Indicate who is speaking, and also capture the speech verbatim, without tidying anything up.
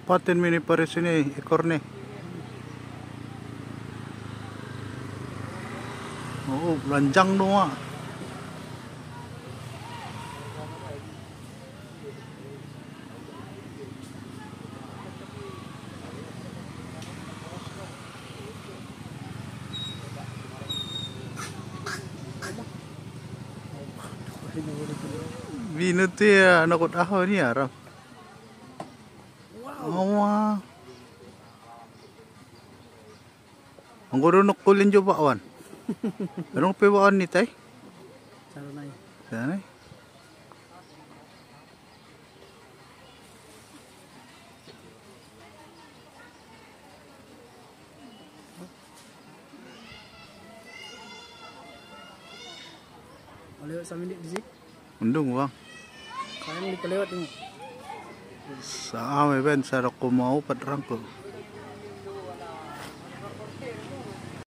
Speaker 1: Patin mini pares ini ekor nih. Oh, lanjang doang. Bino tu ya nakut ahon ni ya, Ram. Wow. Ang guru nak kulin jo bakwan. Anong pe bakwan ni tay?
Speaker 2: Sanay.
Speaker 1: Sanay.
Speaker 2: Lewat sama di sini.
Speaker 1: Undung bang.
Speaker 2: Kalian lewat ni.
Speaker 1: Sa ame ben sa ko mau patrang ko.